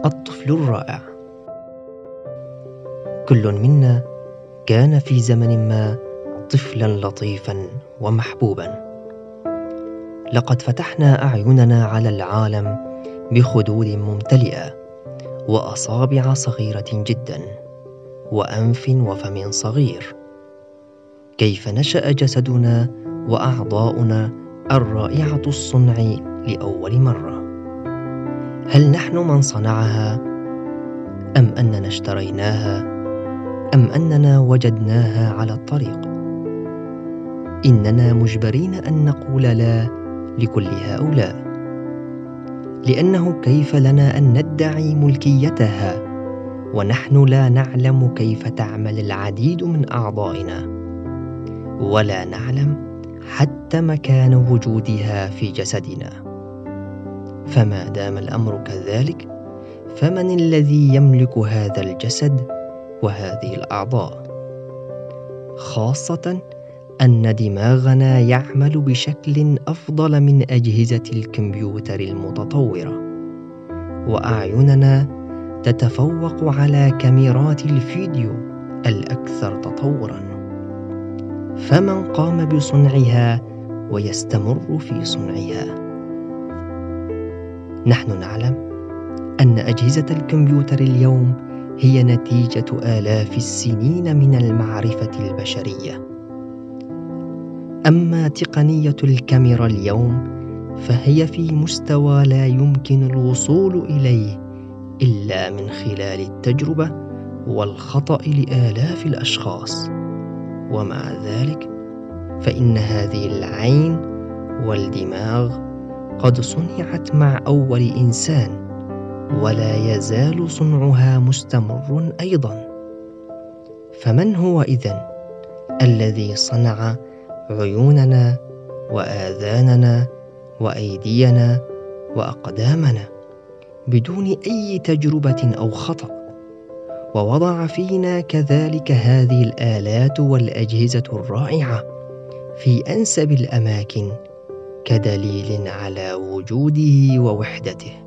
الطفل الرائع. كل منا كان في زمن ما طفلا لطيفا ومحبوبا. لقد فتحنا أعيننا على العالم بخدود ممتلئة، وأصابع صغيرة جدا، وأنف وفم صغير. كيف نشأ جسدنا وأعضاؤنا الرائعة الصنع لأول مرة؟ هل نحن من صنعها؟ أم أننا اشتريناها؟ أم أننا وجدناها على الطريق؟ إننا مجبرين أن نقول لا لكل هؤلاء، لأنه كيف لنا أن ندعي ملكيتها ونحن لا نعلم كيف تعمل العديد من أعضائنا، ولا نعلم حتى مكان وجودها في جسدنا؟ فما دام الأمر كذلك، فمن الذي يملك هذا الجسد وهذه الأعضاء؟ خاصة أن دماغنا يعمل بشكل أفضل من أجهزة الكمبيوتر المتطورة، وأعيننا تتفوق على كاميرات الفيديو الأكثر تطورا. فمن قام بصنعها ويستمر في صنعها؟ نحن نعلم أن أجهزة الكمبيوتر اليوم هي نتيجة آلاف السنين من المعرفة البشرية. أما تقنية الكاميرا اليوم فهي في مستوى لا يمكن الوصول إليه إلا من خلال التجربة والخطأ لآلاف الأشخاص. ومع ذلك فإن هذه العين والدماغ قد صنعت مع أول إنسان، ولا يزال صنعها مستمر أيضا. فمن هو إذن الذي صنع عيوننا وآذاننا وأيدينا وأقدامنا بدون أي تجربة أو خطأ، ووضع فينا كذلك هذه الآلات والأجهزة الرائعة في أنسب الأماكن كدليل على وجوده ووحدته؟